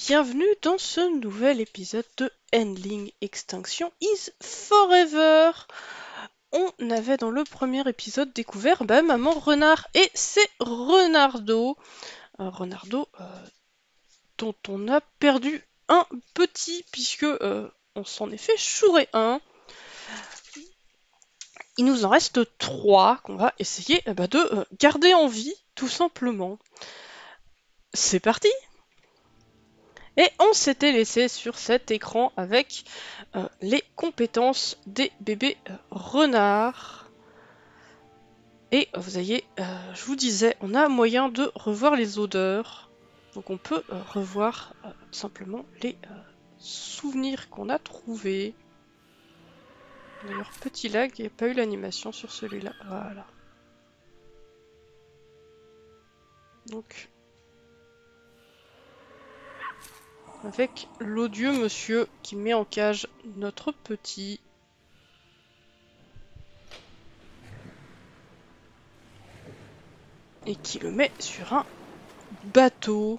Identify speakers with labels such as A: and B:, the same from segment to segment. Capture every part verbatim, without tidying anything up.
A: bienvenue dans ce nouvel épisode de Endling Extinction is Forever. On avait dans le premier épisode découvert bah, Maman Renard et c'est Renardo. Euh, Renardo euh, dont on a perdu un petit puisque euh, on s'en est fait chourer un. Il nous en reste trois qu'on va essayer euh, bah, de euh, garder en vie tout simplement. C'est parti! Et on s'était laissé sur cet écran avec euh, les compétences des bébés euh, renards. Et euh, vous voyez, euh, je vous disais, on a moyen de revoir les odeurs. Donc on peut euh, revoir euh, simplement les euh, souvenirs qu'on a trouvés. D'ailleurs, petit lag, il n'y a pas eu l'animation sur celui-là. Voilà. Donc, avec l'odieux monsieur qui met en cage notre petit. Et qui le met sur un bateau.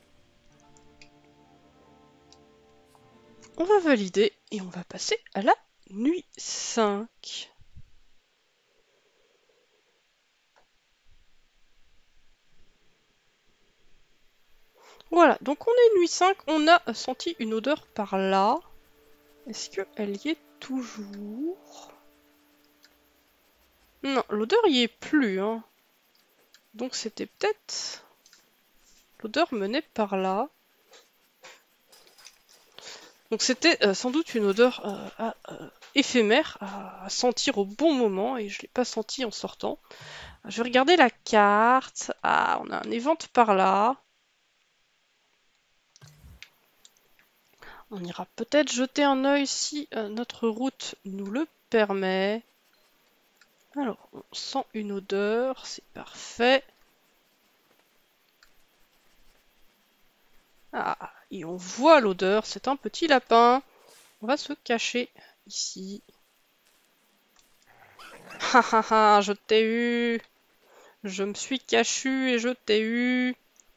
A: On va valider et on va passer à la nuit cinq. Voilà, donc on est nuit cinq, on a senti une odeur par là. Est-ce qu'elle y est toujours? Non, l'odeur y est plus. Hein. Donc c'était peut-être... L'odeur menait par là. Donc c'était euh, sans doute une odeur euh, à, euh, éphémère à, à sentir au bon moment et je ne l'ai pas senti en sortant. Je vais regarder la carte. Ah, on a un évent par là. On ira peut-être jeter un œil si euh, notre route nous le permet. Alors, on sent une odeur, c'est parfait. Ah, et on voit l'odeur, c'est un petit lapin. On va se cacher ici. Ha ha ha, je t'ai eu. Je me suis cachu et je t'ai eu.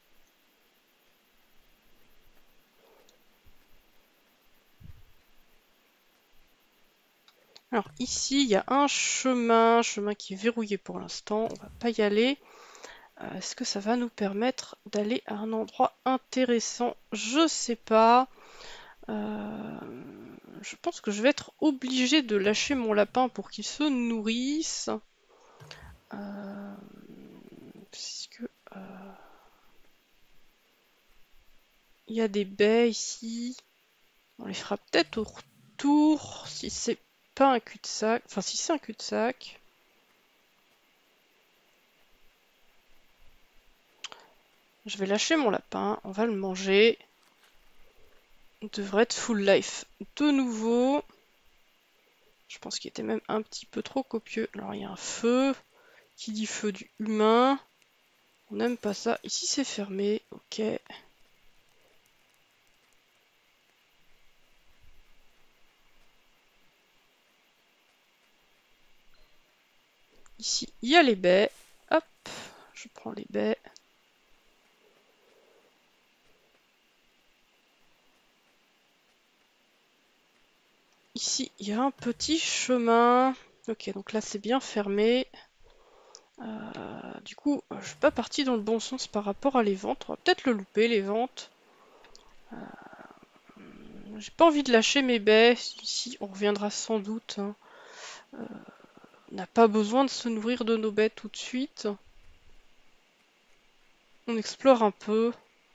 A: Alors ici, il y a un chemin, chemin qui est verrouillé pour l'instant, on va pas y aller. Euh, Est-ce que ça va nous permettre d'aller à un endroit intéressant? Je sais pas. Euh, je pense que je vais être obligée de lâcher mon lapin pour qu'il se nourrisse. Euh, puisque euh, il y a des baies ici. On les fera peut-être au retour si c'est pas un cul-de-sac. Enfin, si c'est un cul-de-sac. Je vais lâcher mon lapin, on va le manger. Il devrait être full life de nouveau. Je pense qu'il était même un petit peu trop copieux. Alors il y a un feu. Qui dit feu du humain. On n'aime pas ça. Ici c'est fermé. Ok. Ici il y a les baies. Hop. Je prends les baies. Ici il y a un petit chemin. Ok, donc là c'est bien fermé. Euh, du coup, je suis pas partie dans le bon sens par rapport à les ventes. On va peut-être le louper, les ventes. Euh, J'ai pas envie de lâcher mes baies. Ici, on reviendra sans doute. Hein. Euh, on n'a pas besoin de se nourrir de nos baies tout de suite. On explore un peu.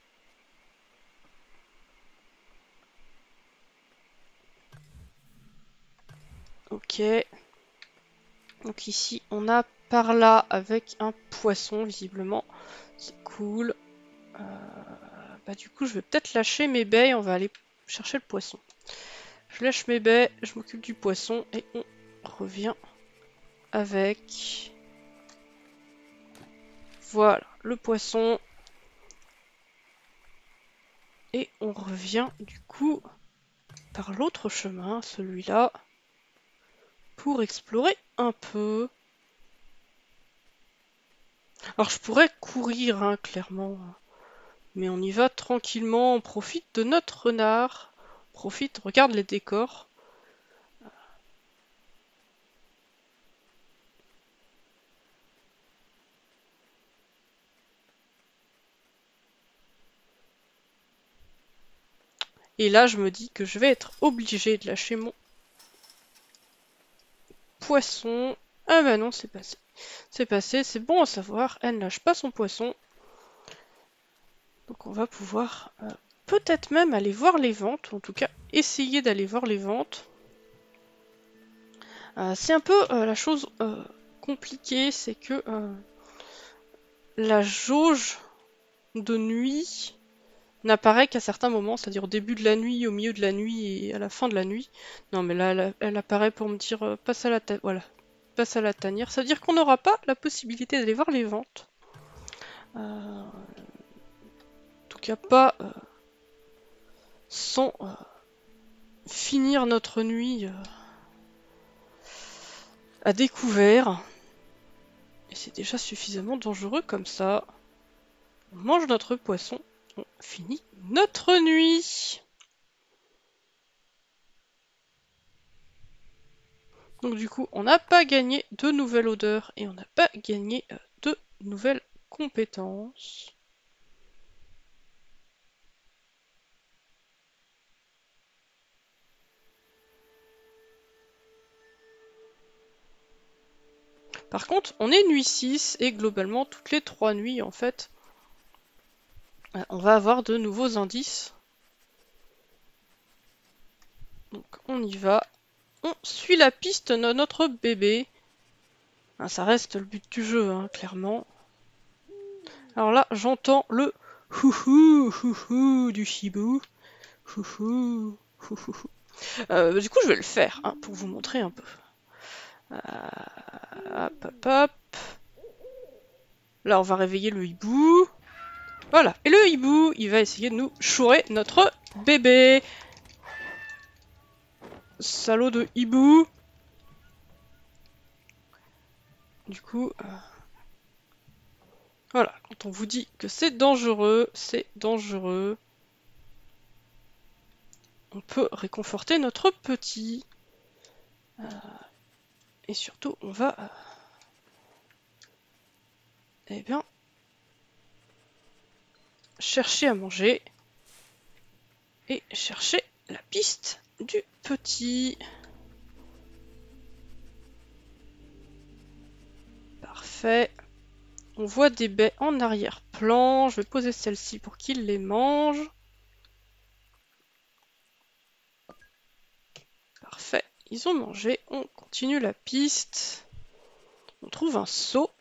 A: Ok. Donc ici, on a par là avec un poisson, visiblement. C'est cool. Euh, bah du coup, je vais peut-être lâcher mes baies. On va aller chercher le poisson. Je lâche mes baies, je m'occupe du poisson et on revient avec... Voilà, le poisson. Et on revient du coup par l'autre chemin, celui-là, pour explorer un peu. Alors je pourrais courir, hein, clairement. Mais on y va tranquillement, on profite de notre renard. On profite, regarde les décors. Et là, je me dis que je vais être obligée de lâcher mon poisson. Ah bah non, c'est passé. C'est passé, c'est bon à savoir. Elle ne lâche pas son poisson. Donc on va pouvoir euh, peut-être même aller voir les ventes. Ou en tout cas, essayer d'aller voir les ventes. Euh, c'est un peu euh, la chose euh, compliquée, c'est que euh, la jauge de nuit n'apparaît qu'à certains moments, c'est-à-dire au début de la nuit, au milieu de la nuit et à la fin de la nuit. Non mais là, elle, elle apparaît pour me dire euh, passe à la tête, voilà, passe à la tanière. Ça veut dire qu'on n'aura pas la possibilité d'aller voir les ventes. Euh, en tout cas pas euh, sans euh, finir notre nuit euh, à découvert. Et c'est déjà suffisamment dangereux comme ça. On mange notre poisson, on finit notre nuit. Donc du coup, on n'a pas gagné de nouvelles odeurs et on n'a pas gagné euh, de nouvelles compétences. Par contre, on est nuit six et globalement, toutes les trois nuits, en fait, euh, on va avoir de nouveaux indices. Donc on y va. On suit la piste de notre bébé. Ah, ça reste le but du jeu, hein, clairement. Alors là, j'entends le houhou, houhou du hibou. Houhou, houhou. Euh, du coup, je vais le faire, hein, pour vous montrer un peu. Euh, hop, hop, hop. Là, on va réveiller le hibou. Voilà. Et le hibou, il va essayer de nous chourer notre bébé. Salaud de hibou. Du coup... Euh... Voilà. Quand on vous dit que c'est dangereux, c'est dangereux. On peut réconforter notre petit. Euh... Et surtout, on va... Euh... Eh bien... chercher à manger. Et chercher la piste du petit. Parfait. On voit des baies en arrière-plan. Je vais poser celle-ci pour qu'il les mange. Parfait. Ils ont mangé. On continue la piste. On trouve un seau.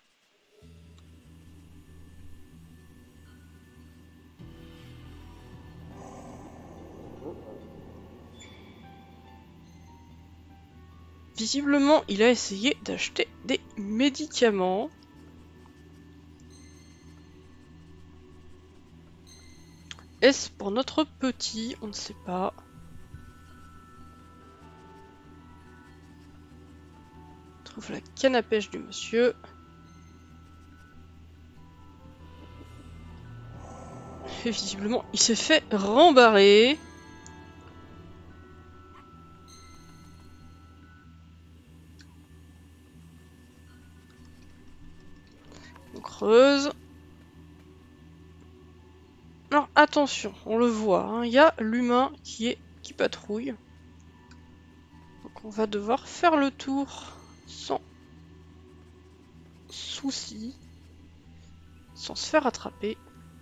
A: Visiblement, il a essayé d'acheter des médicaments. Est-ce pour notre petit? On ne sait pas. On trouve la canne à pêche du monsieur. Et visiblement, il s'est fait rembarrer. On creuse. Alors attention, on le voit, hein, il y a l'humain qui est qui patrouille. Donc on va devoir faire le tour sans souci, sans se faire attraper.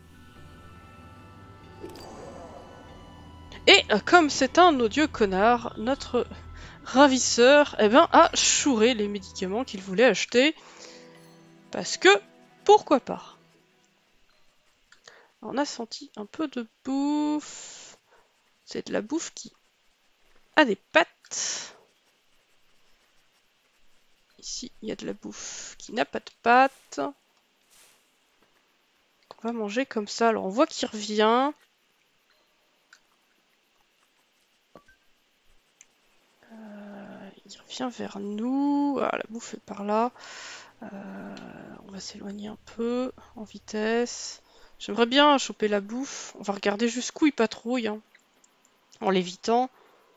A: Et comme c'est un odieux connard, notre ravisseur eh ben, a chouré les médicaments qu'il voulait acheter. Parce que, pourquoi pas? On a senti un peu de bouffe. C'est de la bouffe qui a des pattes. Ici, il y a de la bouffe qui n'a pas de pattes. On va manger comme ça. Alors, on voit qu'il revient. Euh, il revient vers nous. Ah, la bouffe est par là. Euh, on va s'éloigner un peu en vitesse. J'aimerais bien choper la bouffe. On va regarder jusqu'où il patrouille, hein, en l'évitant.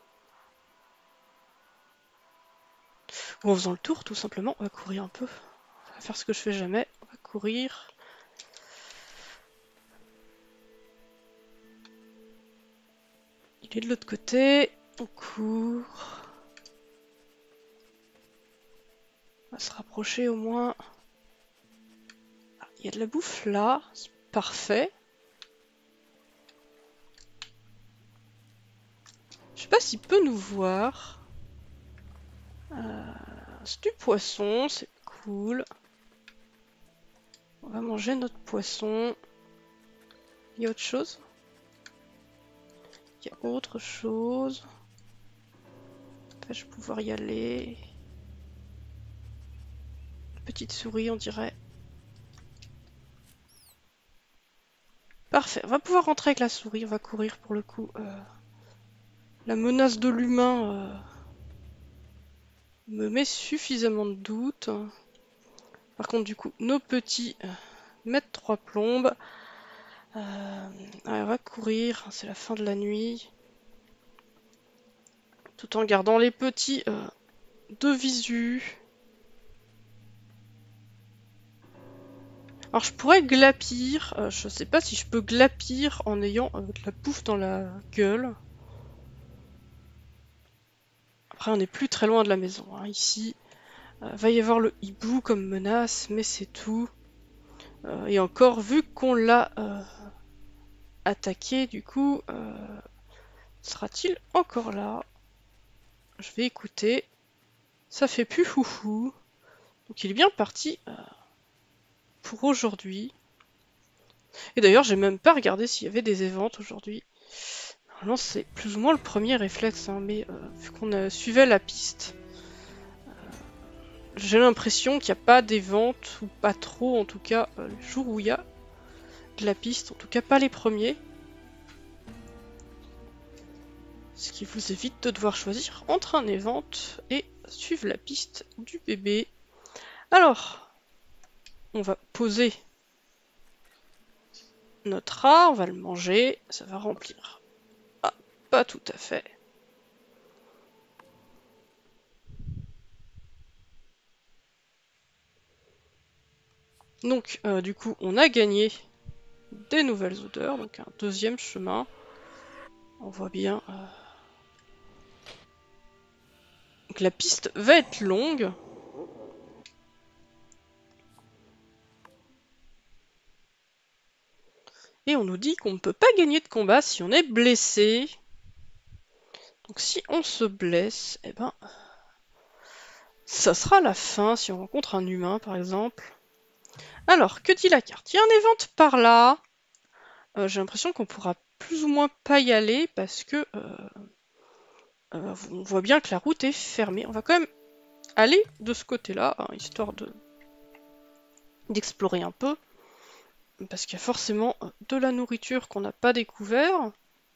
A: Ou en faisant le tour, tout simplement. On va courir un peu. On va faire ce que je fais jamais. On va courir. Il est de l'autre côté. On court. On va se rapprocher au moins. Ah, il y a de la bouffe là. C'est parfait. Je sais pas s'il peut nous voir. Euh, c'est du poisson, c'est cool. On va manger notre poisson. Il y a autre chose? Il y a autre chose. Vais-je pouvoir y aller? Petite souris, on dirait. Parfait, on va pouvoir rentrer avec la souris. On va courir pour le coup. Euh, la menace de l'humain euh, me met suffisamment de doute. Par contre, du coup, nos petits euh, mettent trois plombes. Euh, allez, on va courir, c'est la fin de la nuit. Tout en gardant les petits euh, de visu. Alors je pourrais glapir, euh, je sais pas si je peux glapir en ayant euh, de la bouffe dans la gueule. Après on n'est plus très loin de la maison, hein. Ici, euh, va y avoir le hibou comme menace, mais c'est tout. Euh, et encore, vu qu'on l'a euh, attaqué, du coup, euh, sera-t-il encore là? Je vais écouter. Ça fait plus foufou. Donc il est bien parti euh, pour aujourd'hui. Et d'ailleurs, j'ai même pas regardé s'il y avait des évents aujourd'hui. Normalement, c'est plus ou moins le premier réflexe, hein, mais euh, vu qu'on a suivi la piste, euh, j'ai l'impression qu'il n'y a pas des ventes, ou pas trop en tout cas, euh, le jour où il y a de la piste, en tout cas pas les premiers. Ce qui vous évite de devoir choisir entre un event et suivre la piste du bébé. Alors, on va poser notre rat, on va le manger, ça va remplir. Ah, pas tout à fait. Donc, euh, du coup, on a gagné des nouvelles odeurs, donc un deuxième chemin. On voit bien. Euh... Donc la piste va être longue. Et on nous dit qu'on ne peut pas gagner de combat si on est blessé. Donc si on se blesse, eh ben, ça sera la fin si on rencontre un humain par exemple. Alors, que dit la carte? Il y a un event par là. Euh, J'ai l'impression qu'on pourra plus ou moins pas y aller parce que euh, euh, on voit bien que la route est fermée. On va quand même aller de ce côté-là, hein, histoire de d'explorer un peu. Parce qu'il y a forcément de la nourriture qu'on n'a pas découvert.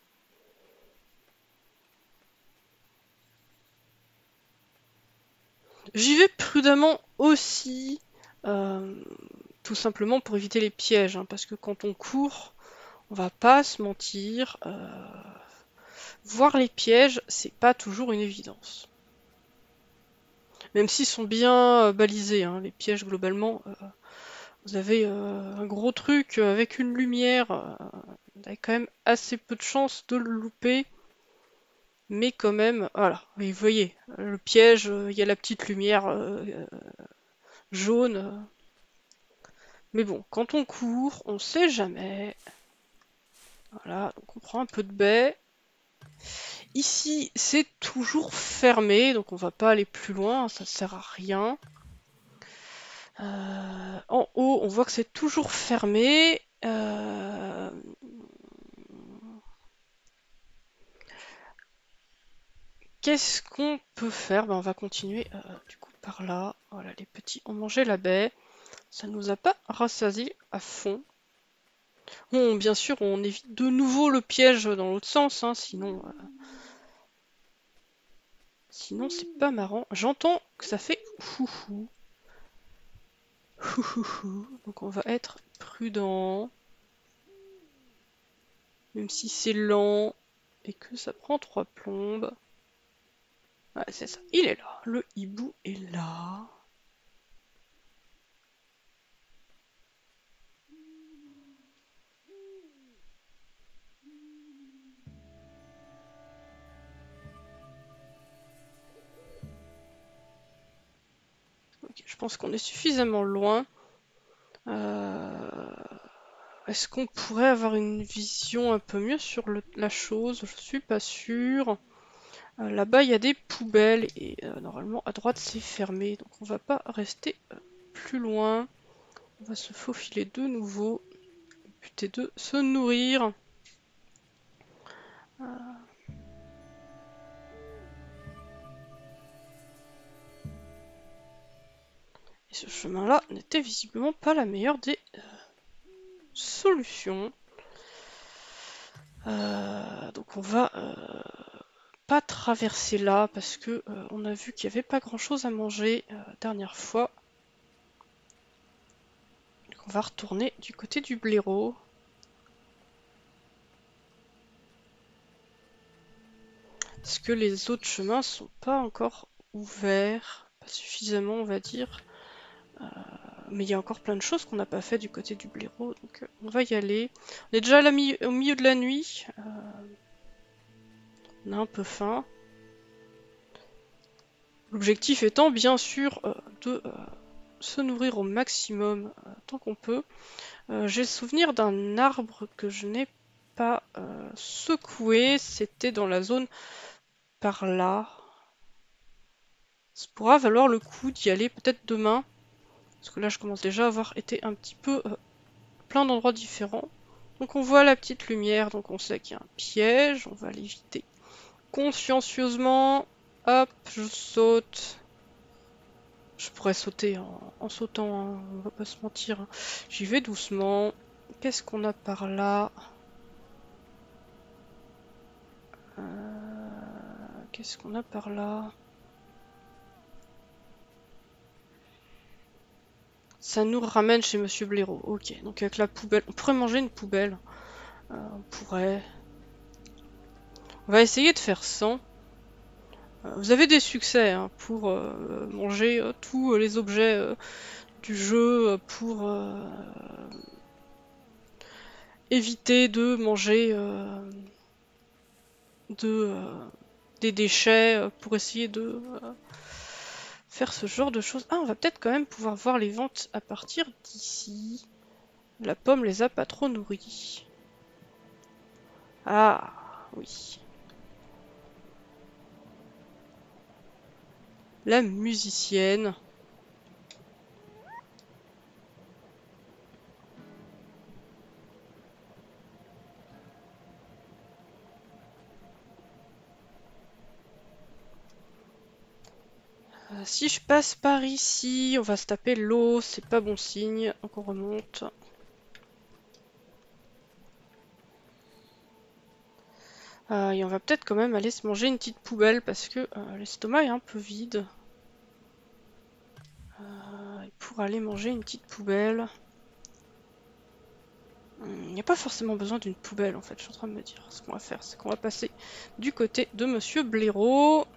A: J'y vais prudemment aussi, euh, tout simplement pour éviter les pièges, hein, parce que quand on court, on va pas se mentir, euh, voir les pièges, c'est pas toujours une évidence. Même s'ils sont bien euh, balisés, hein, les pièges globalement, euh, vous avez euh, un gros truc avec une lumière, euh, vous avez quand même assez peu de chances de le louper. Mais quand même, voilà, vous voyez, le piège, il y a la petite lumière euh, euh, jaune. Mais bon, quand on court, on sait jamais. Voilà, donc on prend un peu de baie. Ici, c'est toujours fermé, donc on va pas aller plus loin, ça sert à rien. Euh, en haut, on voit que c'est toujours fermé. Euh... Qu'est-ce qu'on peut faire? Ben, on va continuer euh, du coup par là. Voilà, les petits ont mangé la baie. Ça nous a pas rassasié à fond. Bon, bien sûr, on évite de nouveau le piège dans l'autre sens, hein, sinon... Euh... Sinon, c'est pas marrant. J'entends que ça fait fouhou. Fouhou. Donc on va être prudent. Même si c'est lent et que ça prend trois plombes. Ouais, c'est ça. Il est là. Le hibou est là. Ok, je pense qu'on est suffisamment loin. Euh... Est-ce qu'on pourrait avoir une vision un peu mieux sur le, la chose? Je suis pas sûre. Euh, Là-bas, il y a des poubelles et euh, normalement à droite c'est fermé, donc on va pas rester euh, plus loin. On va se faufiler de nouveau. Le but est de se nourrir. Euh... Et ce chemin-là n'était visiblement pas la meilleure des euh, solutions. Euh, donc on va euh, pas traverser là parce que euh, on a vu qu'il n'y avait pas grand chose à manger euh, dernière fois. Donc on va retourner du côté du blaireau. Parce que les autres chemins sont pas encore ouverts, pas suffisamment on va dire. Euh, mais il y a encore plein de choses qu'on n'a pas fait du côté du blaireau, donc euh, on va y aller. On est déjà à la mi au milieu de la nuit. Euh, on a un peu faim. L'objectif étant bien sûr euh, de euh, se nourrir au maximum euh, tant qu'on peut. Euh, J'ai le souvenir d'un arbre que je n'ai pas euh, secoué, c'était dans la zone par là. Ça pourra valoir le coup d'y aller peut-être demain. Parce que là je commence déjà à avoir été un petit peu euh, plein d'endroits différents. Donc on voit la petite lumière, donc on sait qu'il y a un piège, on va l'éviter consciencieusement. Hop, je saute. Je pourrais sauter en, en sautant, hein, on va pas se mentir. Hein. J'y vais doucement. Qu'est-ce qu'on a par là? euh, Qu'est-ce qu'on a par là? Ça nous ramène chez Monsieur Blaireau. Ok, donc avec la poubelle. On pourrait manger une poubelle. Euh, on pourrait. On va essayer de faire sans. Euh, vous avez des succès hein, pour euh, manger euh, tous euh, les objets euh, du jeu, euh, pour euh, éviter de manger euh, de, euh, des déchets, euh, pour essayer de euh, faire ce genre de choses. Ah, on va peut-être quand même pouvoir voir les ventes à partir d'ici. La pomme les a pas trop nourris. Ah, oui. La musicienne. Euh, si je passe par ici, on va se taper l'eau, c'est pas bon signe. Donc on remonte. Euh, et on va peut-être quand même aller se manger une petite poubelle parce que euh, l'estomac est un peu vide. Euh, pour aller manger une petite poubelle. Il n'y a pas forcément besoin d'une poubelle en fait, je suis en train de me dire. Ce qu'on va faire, c'est qu'on va passer du côté de Monsieur Blaireau.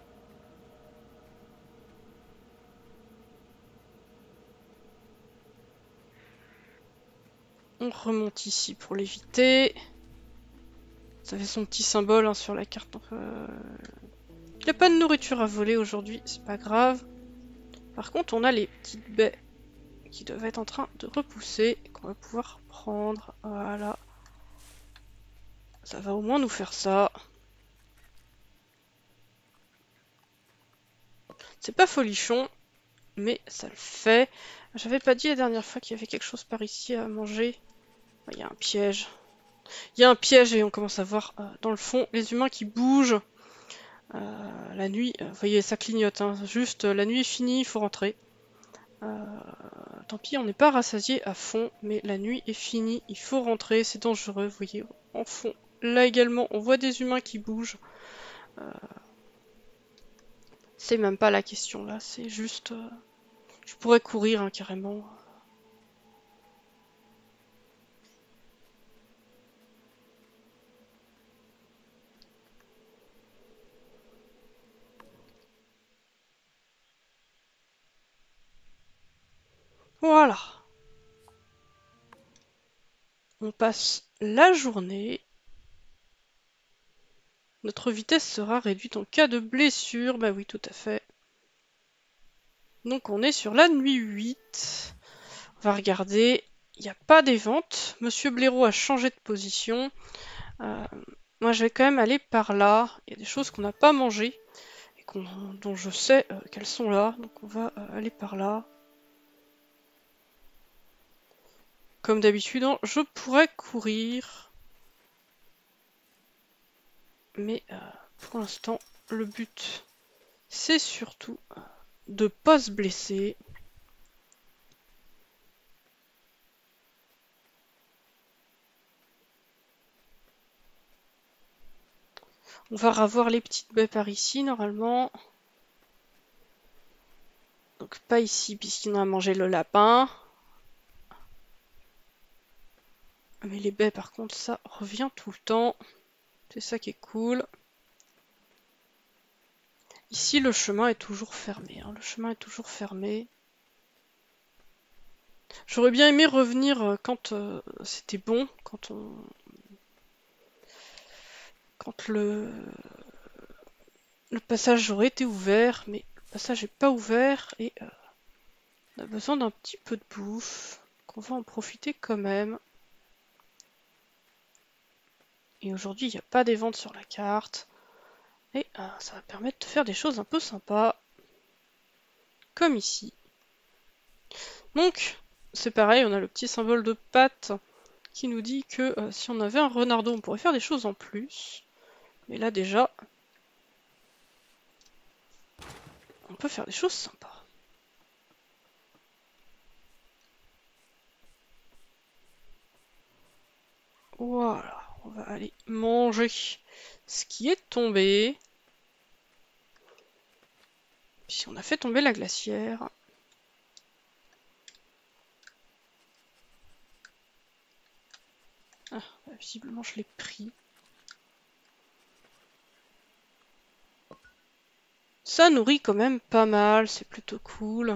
A: On remonte ici pour l'éviter. Ça fait son petit symbole hein, sur la carte. Euh... Il n'y a pas de nourriture à voler aujourd'hui, c'est pas grave. Par contre, on a les petites baies qui doivent être en train de repousser et qu'on va pouvoir prendre. Voilà. Ça va au moins nous faire ça. C'est pas folichon, mais ça le fait. J'avais pas dit la dernière fois qu'il y avait quelque chose par ici à manger. Il y a un piège. Il y a un piège et on commence à voir euh, dans le fond les humains qui bougent. Euh, la nuit, euh, vous voyez, ça clignote. Hein. Juste, euh, la nuit est finie, il faut rentrer. Euh, tant pis, on n'est pas rassasié à fond, mais la nuit est finie, il faut rentrer, c'est dangereux, vous voyez, en fond. Là également, on voit des humains qui bougent. Euh, c'est même pas la question là, c'est juste... Euh, je pourrais courir hein, carrément. Voilà. On passe la journée. Notre vitesse sera réduite en cas de blessure. Bah oui, tout à fait. Donc on est sur la nuit huit. On va regarder. Il n'y a pas des ventes. Monsieur Blaireau a changé de position. Euh, moi, je vais quand même aller par là. Il y a des choses qu'on n'a pas mangées et qu'on, dont je sais euh, qu'elles sont là. Donc, on va euh, aller par là. Comme d'habitude, hein, je pourrais courir. Mais euh, pour l'instant, le but, c'est surtout euh, de pas se blesser. On va revoir les petites baies par ici, normalement. Donc pas ici, puisqu'on a mangé le lapin. Mais les baies, par contre, ça revient tout le temps. C'est ça qui est cool. Ici, le chemin est toujours fermé. Hein. Le chemin est toujours fermé. J'aurais bien aimé revenir quand euh, c'était bon, quand on... Quand le... Le passage aurait été ouvert, mais le passage n'est pas ouvert et euh, on a besoin d'un petit peu de bouffe. Donc on va en profiter quand même. Et aujourd'hui, il n'y a pas des ventes sur la carte. Et euh, ça va permettre de faire des choses un peu sympas. Comme ici. Donc, c'est pareil, on a le petit symbole de patte qui nous dit que euh, si on avait un renardeau, on pourrait faire des choses en plus. Mais là déjà, on peut faire des choses sympas. Voilà, on va aller manger ce qui est tombé. Puis on a fait tomber la glacière. Ah, visiblement je l'ai pris. Ça nourrit quand même pas mal, c'est plutôt cool.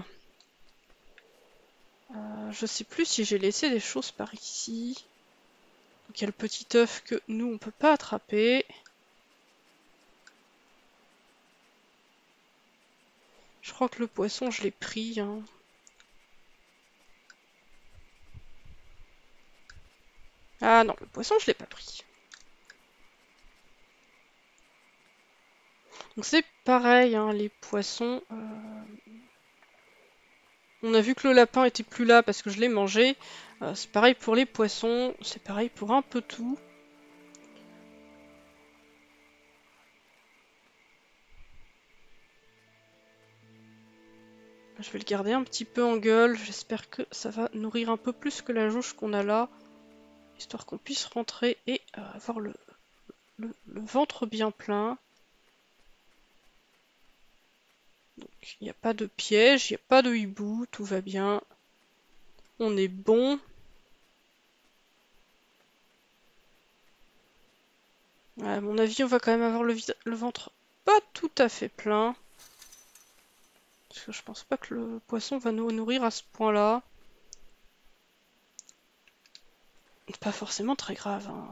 A: Euh, je sais plus si j'ai laissé des choses par ici. Donc il y a le petit œuf que nous on peut pas attraper. Je crois que le poisson je l'ai pris. Hein. Ah non, le poisson je l'ai pas pris. Donc c'est pareil, hein, les poissons. Euh... On a vu que le lapin était plus là parce que je l'ai mangé. Euh, c'est pareil pour les poissons, c'est pareil pour un peu tout. Je vais le garder un petit peu en gueule, j'espère que ça va nourrir un peu plus que la jauge qu'on a là. Histoire qu'on puisse rentrer et euh, avoir le, le, le ventre bien plein. Donc il n'y a pas de piège, il n'y a pas de hibou, tout va bien. On est bon. Ouais, à mon avis, on va quand même avoir le, le ventre pas tout à fait plein. Parce que je pense pas que le poisson va nous nourrir à ce point-là. Pas forcément très grave. Hein.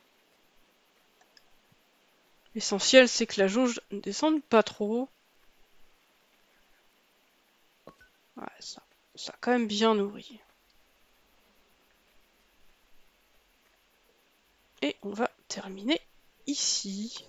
A: L'essentiel, c'est que la jauge ne descende pas trop. Ouais, ça, ça a quand même bien nourri. Et on va terminer ici.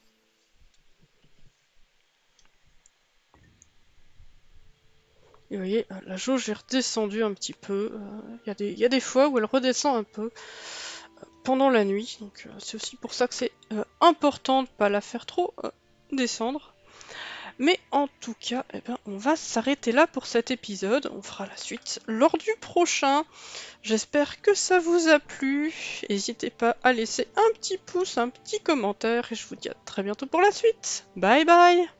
A: Et vous voyez, la jauge est redescendue un petit peu. Il euh, y, y a des fois où elle redescend un peu euh, pendant la nuit. Donc euh, c'est aussi pour ça que c'est euh, important de ne pas la faire trop euh, descendre. Mais en tout cas, eh ben, on va s'arrêter là pour cet épisode. On fera la suite lors du prochain. J'espère que ça vous a plu. N'hésitez pas à laisser un petit pouce, un petit commentaire. Et je vous dis à très bientôt pour la suite. Bye bye!